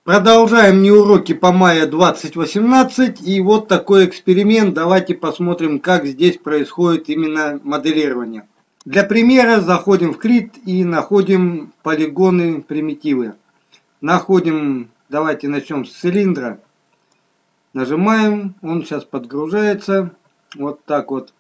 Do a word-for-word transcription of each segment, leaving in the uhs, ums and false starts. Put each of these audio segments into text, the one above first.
Продолжаем неуроки по Maya двадцать восемнадцать. И вот такой эксперимент. Давайте посмотрим, как здесь происходит именно моделирование. Для примера заходим в крит и находим полигоны, примитивы. Находим, давайте начнем с цилиндра. Нажимаем, он сейчас подгружается. Вот так вот.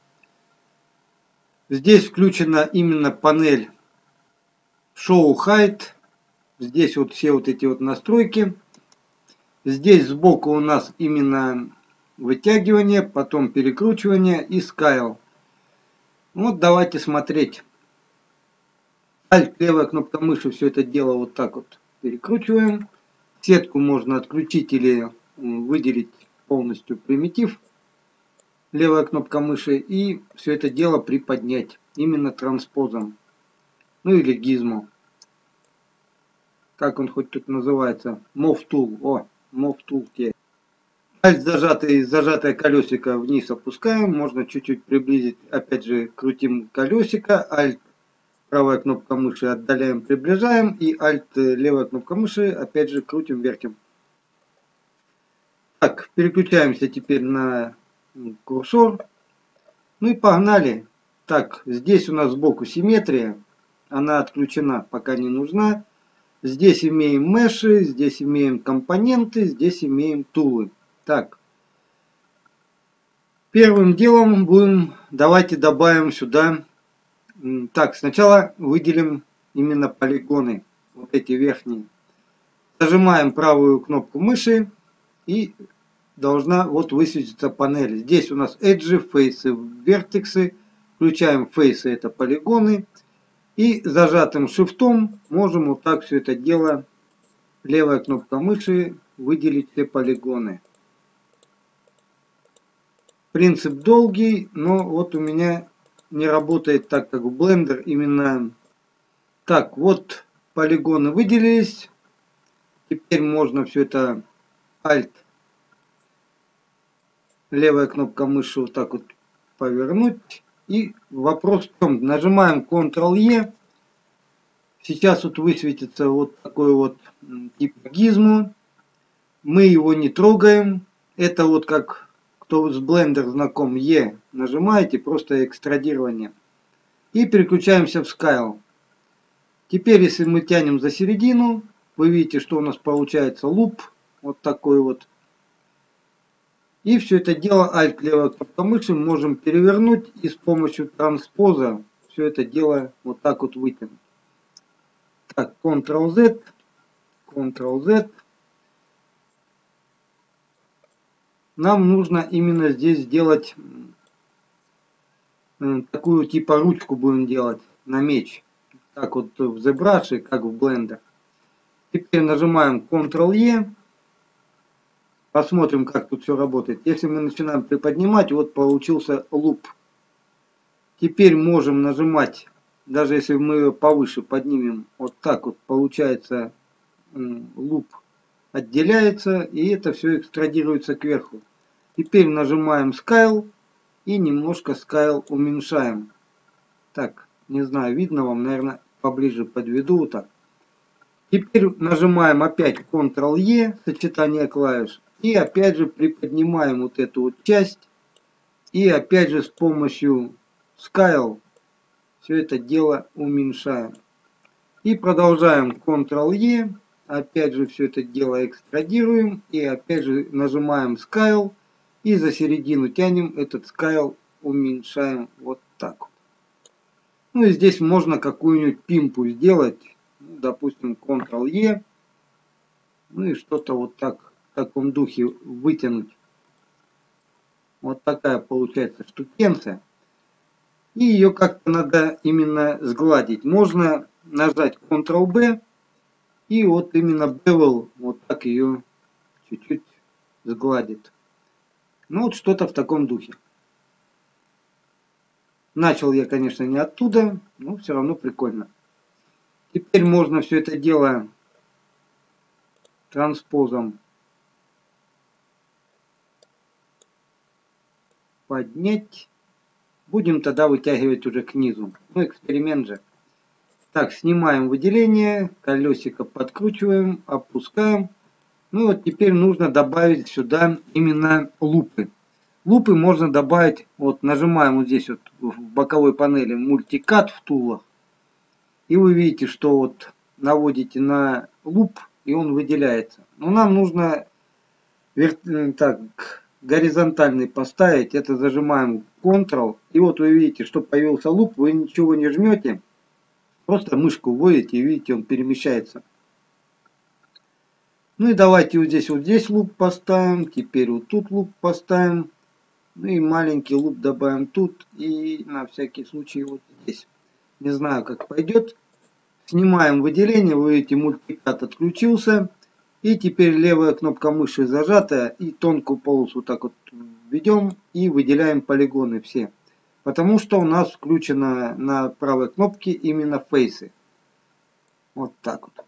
Здесь включена именно панель Show Height. Здесь вот все вот эти вот настройки. Здесь сбоку у нас именно вытягивание, потом перекручивание и Scale. Вот давайте смотреть. Alt, левая кнопка мыши, все это дело вот так вот перекручиваем. Сетку можно отключить или выделить полностью примитив. Левая кнопка мыши. И все это дело приподнять. Именно транспозом. Ну или гизмо. Как он хоть тут называется? Move Tool. О, Move Tool. Alt зажатый, зажатое колесико вниз опускаем. Можно чуть-чуть приблизить. Опять же крутим колесико. Alt, правая кнопка мыши, отдаляем, приближаем. И Alt, левая кнопка мыши, опять же крутим, вертим. Так, переключаемся теперь на курсор. Ну и погнали. Так, здесь у нас сбоку симметрия. Она отключена, пока не нужна. Здесь имеем меши, здесь имеем компоненты, здесь имеем тулы. Так. Первым делом будем, давайте добавим сюда. Так, сначала выделим именно полигоны. Вот эти верхние. Зажимаем правую кнопку мыши. И должна вот высветиться панель. Здесь у нас эджи, фейсы, вертексы. Включаем фейсы, это полигоны. И зажатым шифтом можем вот так все это дело, левая кнопка мыши, выделить все полигоны. Принцип долгий, но вот у меня не работает так, как в Blender. Именно так, вот полигоны выделились. Теперь можно все это Alt, левая кнопка мыши вот так вот повернуть. И вопрос в том, нажимаем контрол-E. Сейчас вот высветится вот такой вот тип гизмо. Мы его не трогаем. Это вот как, кто с Blender знаком, E нажимаете, просто экстрадирование. И переключаемся в Scale. Теперь, если мы тянем за середину, вы видите, что у нас получается луп. Вот такой вот. И все это дело Alt, левая кнопка мыши, можем перевернуть и с помощью транспоза все это дело вот так вот вытянуть. Так, контрол-Z, контрол-Z. Нам нужно именно здесь сделать такую типа ручку будем делать на меч. Так вот в ZBrush, как в Blender. Теперь нажимаем контрол-E. Посмотрим, как тут все работает. Если мы начинаем приподнимать, вот получился луп. Теперь можем нажимать, даже если мы ее повыше поднимем, вот так вот получается луп отделяется, и это все экстрадируется кверху. Теперь нажимаем Scale и немножко Scale уменьшаем. Так, не знаю, видно вам, наверное, поближе подведу вот так. Теперь нажимаем опять контрол-E, сочетание клавиш. И опять же приподнимаем вот эту вот часть. И опять же с помощью Scale все это дело уменьшаем. И продолжаем контрол-E. Опять же все это дело экстрадируем. И опять же нажимаем Scale. И за середину тянем, этот Scale уменьшаем вот так вот. Ну и здесь можно какую-нибудь пимпу сделать. Допустим, контрол-E. Ну и что-то вот так. В таком духе вытянуть. Вот такая получается штукенция. И ее как-то надо именно сгладить. Можно нажать контрол-B. И вот именно Bevel вот так ее чуть-чуть сгладит. Ну вот что-то в таком духе. Начал я, конечно, не оттуда, но все равно прикольно. Теперь можно все это дело транспозом поднять. Будем тогда вытягивать уже к низу. Ну, эксперимент же. Так, снимаем выделение, колесико подкручиваем, опускаем. Ну вот теперь нужно добавить сюда именно лупы. Лупы можно добавить, вот нажимаем вот здесь вот в боковой панели мультикат в тулах. И вы видите, что вот наводите на луп, и он выделяется. Но нам нужно вер... так, горизонтальный поставить. Это зажимаем контрол. И вот вы видите, что появился луп. Вы ничего не жмете. Просто мышку вводите, и видите, он перемещается. Ну и давайте вот здесь вот здесь луп поставим. Теперь вот тут луп поставим. Ну и маленький луп добавим тут. И на всякий случай вот здесь. Не знаю, как пойдет. Снимаем выделение. Вы видите, мультикат отключился. И теперь левая кнопка мыши зажата. И тонкую полосу так вот введем. И выделяем полигоны все. Потому что у нас включено на правой кнопке именно фейсы. Вот так вот.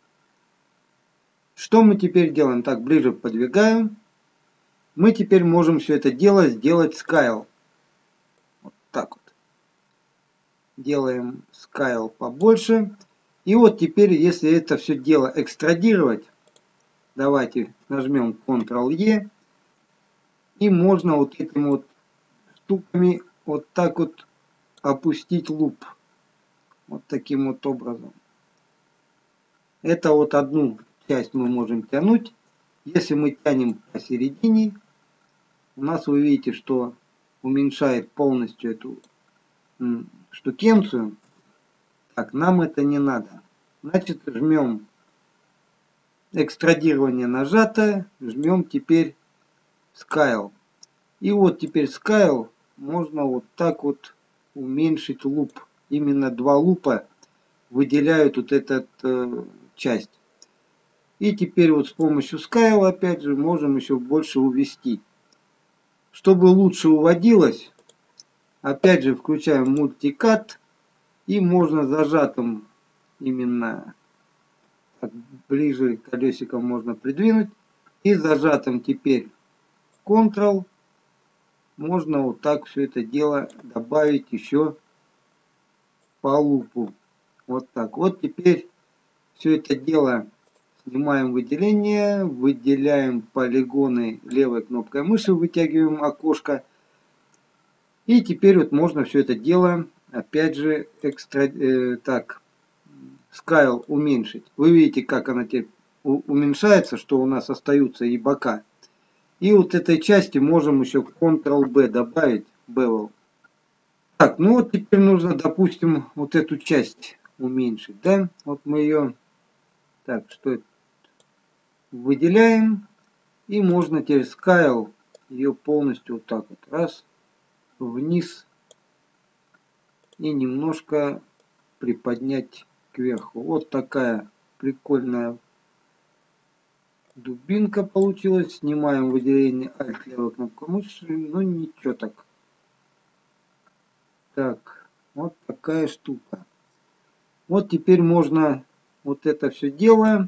Что мы теперь делаем? Так, ближе подвигаем. Мы теперь можем все это дело сделать scale. Вот так вот. Делаем scale побольше. И вот теперь, если это все дело экстрадировать, давайте нажмем контрол е. И можно вот этими вот штуками вот так вот опустить луп. Вот таким вот образом. Это вот одну часть мы можем тянуть. Если мы тянем посередине, у нас вы видите, что уменьшает полностью эту штукенцию. Так, нам это не надо. Значит, жмем экстрадирование нажатое, жмем теперь scale. И вот теперь scale можно вот так вот уменьшить луп. Именно два лупа выделяют вот эту э, часть. И теперь вот с помощью scale опять же можем еще больше увести. Чтобы лучше уводилось, опять же включаем мультикат. И можно зажатым именно так, ближе колесиком можно придвинуть. И зажатым теперь контрол можно вот так все это дело добавить еще по лупу. Вот так. Вот теперь все это дело снимаем выделение, выделяем полигоны левой кнопкой мыши, вытягиваем окошко. И теперь вот можно все это дело опять же экстра, э, так, scale уменьшить. Вы видите, как она теперь уменьшается, что у нас остаются и бока. И вот этой части можем еще контрол бэ добавить. Bevel. Так, ну вот теперь нужно, допустим, вот эту часть уменьшить. Да? Вот мы ее, так, что это? Выделяем. И можно теперь scale ее полностью вот так вот. Раз, вниз. И немножко приподнять кверху. Вот такая прикольная дубинка получилась. Снимаем выделение Alt левой кнопкой мыши. Ну ничего так. Так, вот такая штука. Вот теперь можно вот это все дело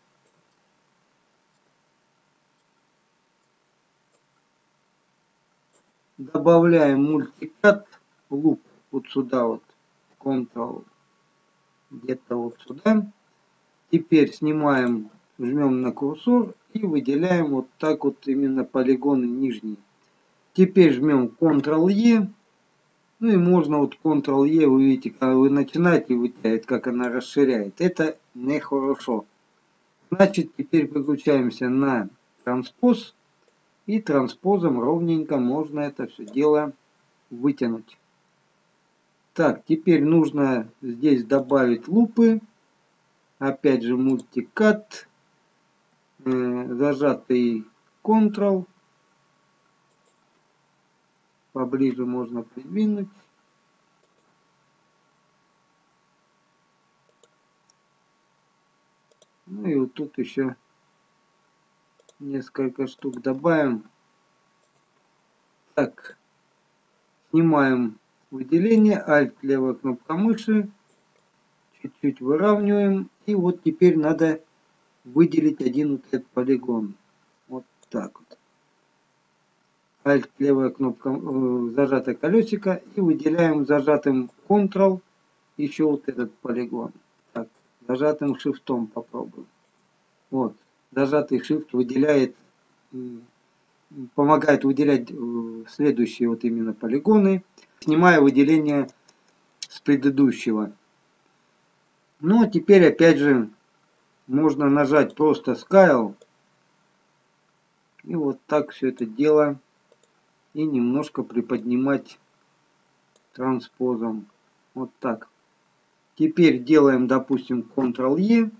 добавляем мультикат луп вот сюда вот. Ctrl где-то вот сюда. Теперь снимаем, жмем на курсор и выделяем вот так вот именно полигоны нижние. Теперь жмем контрол е. Ну и можно вот контрол е, вы видите, когда вы начинаете вытягивать, как она расширяет. Это нехорошо. Значит, теперь переключаемся на транспоз. И транспозом ровненько можно это все дело вытянуть. Так, теперь нужно здесь добавить лупы. Опять же мультикат. Э, зажатый контрол. Поближе можно придвинуть. Ну и вот тут еще несколько штук добавим. Так, снимаем выделение, Alt левая кнопка мыши, чуть-чуть выравниваем. И вот теперь надо выделить один вот этот полигон. Вот так вот. Alt левая кнопка, э, зажатое колесико, и выделяем зажатым Ctrl еще вот этот полигон. Так, зажатым шифтом попробуем. Вот. зажатый Shift выделяет, помогает выделять следующие вот именно полигоны, снимая выделение с предыдущего. Ну а теперь опять же можно нажать просто Scale и вот так все это дело и немножко приподнимать транспозом. Вот так. Теперь делаем, допустим, контрол-E.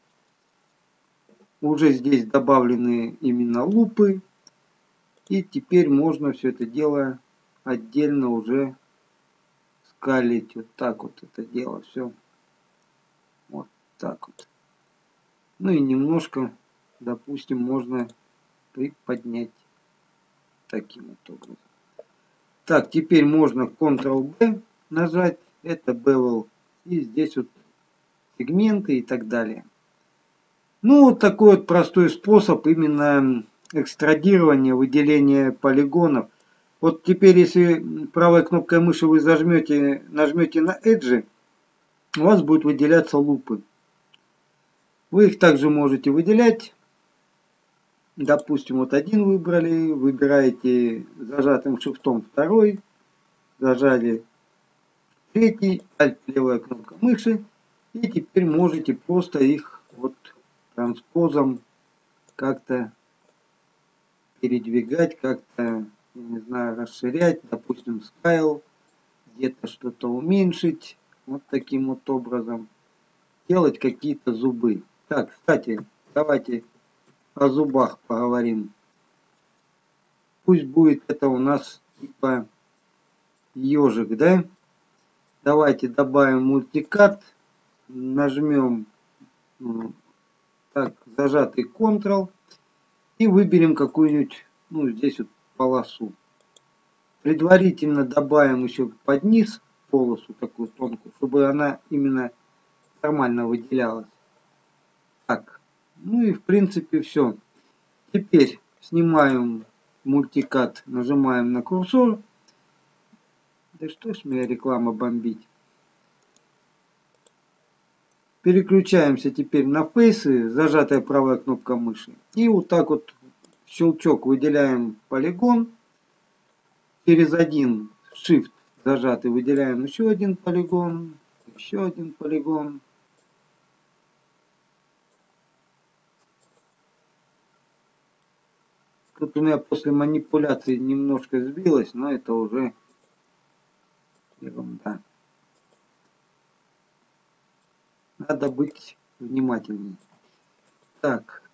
Уже здесь добавлены именно лупы. И теперь можно все это дело отдельно уже скалить. Вот так вот это дело все. Вот так вот. Ну и немножко, допустим, можно приподнять таким вот образом. Так, теперь можно контрол-B нажать. Это Bevel. И здесь вот сегменты и так далее. Ну, вот такой вот простой способ именно экстрадирования, выделения полигонов. Вот теперь, если правой кнопкой мыши вы зажмете, нажмете на Edge, у вас будут выделяться лупы. Вы их также можете выделять. Допустим, вот один выбрали, выбираете зажатым шифтом второй, зажали третий, Alt левая кнопка мыши. И теперь можете просто их вот транспозом как-то передвигать, как-то, не знаю, расширять, допустим, Scale, где-то что-то уменьшить, вот таким вот образом, делать какие-то зубы. Так, кстати, давайте о зубах поговорим. Пусть будет это у нас типа ежик, да? Давайте добавим мультикат, нажмем так, зажатый Ctrl и выберем какую-нибудь, ну, здесь вот полосу. Предварительно добавим еще под низ полосу такую тонкую, чтобы она именно нормально выделялась. Так, ну и в принципе все. Теперь снимаем мультикат, нажимаем на курсор. Да что ж меня реклама бомбить. Переключаемся теперь на фейсы, зажатая правая кнопка мыши. И вот так вот щелчок выделяем полигон. Через один Shift зажатый выделяем еще один полигон. Еще один полигон. Тут у меня после манипуляции немножко сбилось, но это уже ерунда. Надо быть внимательнее. Так.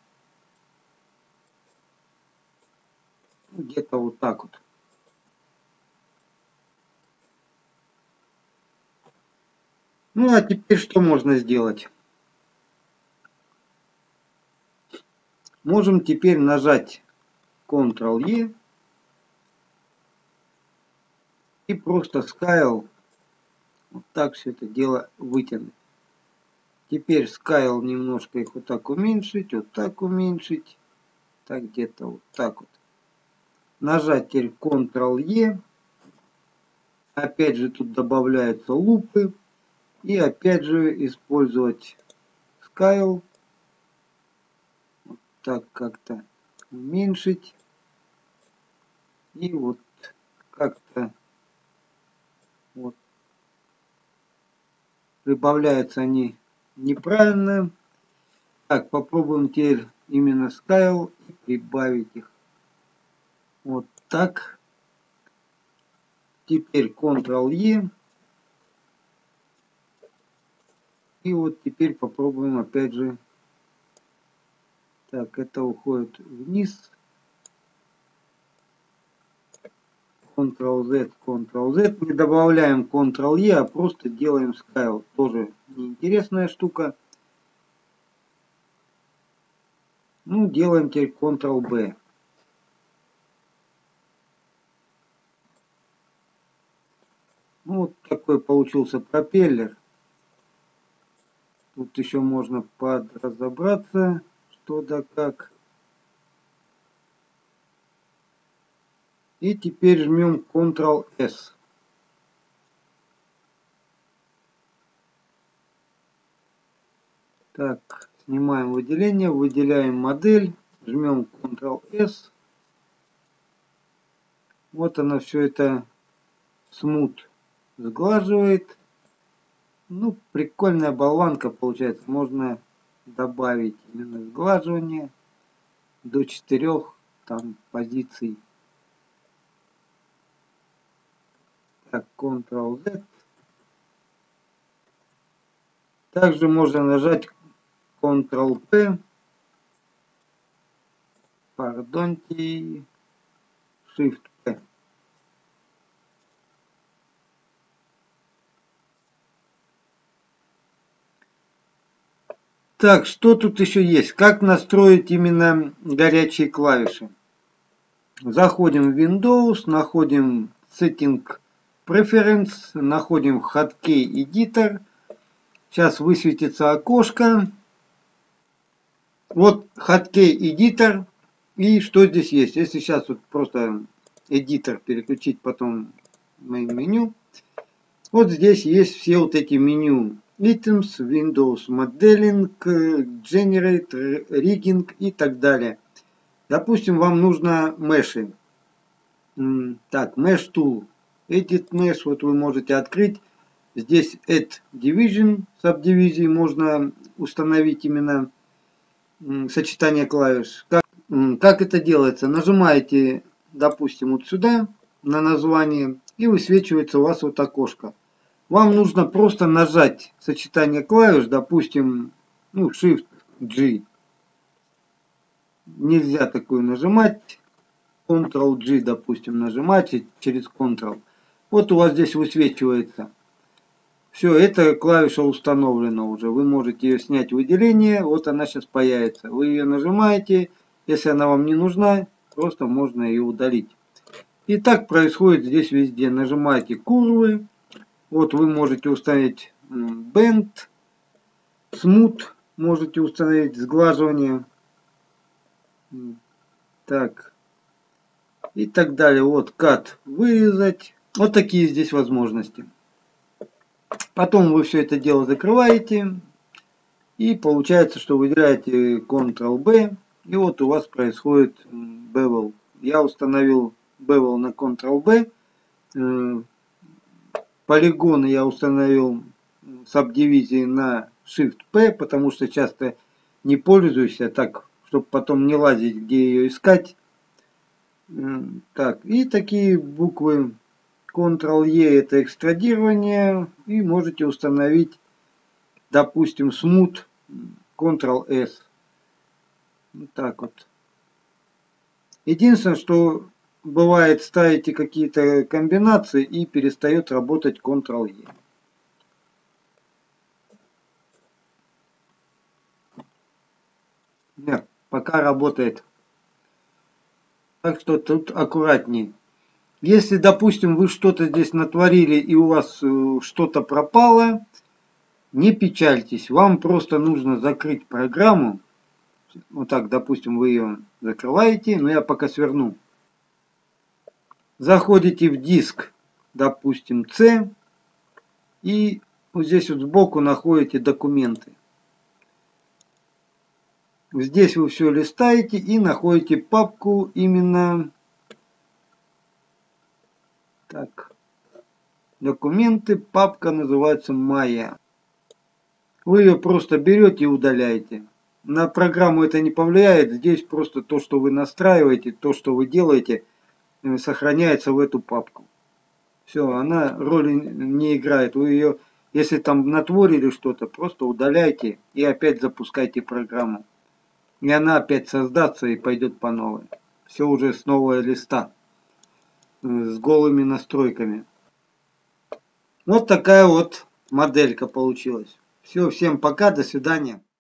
Где-то вот так вот. Ну а теперь что можно сделать? Можем теперь нажать контрол-E и просто Scale вот так все это дело вытянуть. Теперь Scale немножко их вот так уменьшить, вот так уменьшить. Так где-то вот так вот. Нажать теперь контрол-E. Опять же тут добавляются лупы. И опять же использовать Scale. Вот так как-то уменьшить. И вот как-то вот прибавляются они неправильно. Так, попробуем теперь именно Scale и прибавить их. Вот так. Теперь контрол-E. И вот теперь попробуем опять же. Так, это уходит вниз. контрол-Z, контрол-Z. Не добавляем контрол-E, а просто делаем Scale. Тоже неинтересная штука. Ну, делаем теперь контрол-B. Ну, вот такой получился пропеллер. Тут еще можно подразобраться, что да как. И теперь жмем контрол-S. Так, Снимаем выделение, выделяем модель, жмем контрол эс. Вот она все это смут сглаживает. Ну, прикольная болванка получается. Можно добавить именно сглаживание до четырех там позиций. Так, контрол зет. Также можно нажать контрол пэ. Пардоньте. шифт пэ. Так, что тут еще есть? Как настроить именно горячие клавиши? Заходим в Windows, находим Setting Preference, находим Hotkey Editor. Сейчас высветится окошко. Вот Hotkey Editor. И что здесь есть? Если сейчас вот просто Editor переключить, потом Main меню. Вот здесь есть все вот эти меню. Items, Windows Modeling, Generate, Rigging и так далее. Допустим, вам нужно меши. Так, Mesh Tool. Edit Mesh, вот вы можете открыть. Здесь Add Division, Subdivизии можно установить именно сочетание клавиш. Как, как это делается? Нажимаете, допустим, вот сюда на название и высвечивается у вас вот окошко. Вам нужно просто нажать сочетание клавиш, допустим, ну, шифт джи. Нельзя такую нажимать. контрол джи, допустим, нажимаете через контрол. Вот у вас здесь высвечивается. Все, эта клавиша установлена уже. Вы можете ее снять в выделение. Вот она сейчас появится. Вы ее нажимаете. Если она вам не нужна, просто можно ее удалить. И так происходит здесь везде. Нажимаете курвы. Вот вы можете установить Bend, Smooth. Можете установить сглаживание. Так. И так далее. Вот Cut, вырезать. Вот такие здесь возможности. Потом вы все это дело закрываете. И получается, что вы играете контрол бэ. И вот у вас происходит Bevel. Я установил Bevel на контрол бэ. Полигоны я установил сабдивизии на шифт пэ. Потому что часто не пользуюсь. А так, чтобы потом не лазить, где ее искать. Так, и такие буквы контрол е это экстрадирование. И можете установить, допустим, Smooth, контрол эс. Вот так вот. Единственное, что бывает, ставите какие-то комбинации и перестает работать контрол е. Нет, пока работает. Так что тут аккуратнее. Если, допустим, вы что-то здесь натворили и у вас что-то пропало, не печальтесь. Вам просто нужно закрыть программу. Вот так, допустим, вы ее закрываете, но я пока сверну. Заходите в диск, допустим, C, и вот здесь вот сбоку находите документы. Здесь вы все листаете и находите папку именно так. Документы, папка называется Maya. Вы ее просто берете и удаляете. На программу это не повлияет. Здесь просто то, что вы настраиваете, то, что вы делаете, сохраняется в эту папку. Все, она роли не играет. Вы ее, если там натворили что-то, просто удаляйте и опять запускайте программу. И она опять создастся и пойдет по новой. Все уже с нового листа. С голыми настройками. Вот такая вот моделька получилась. Все, всем пока, до свидания.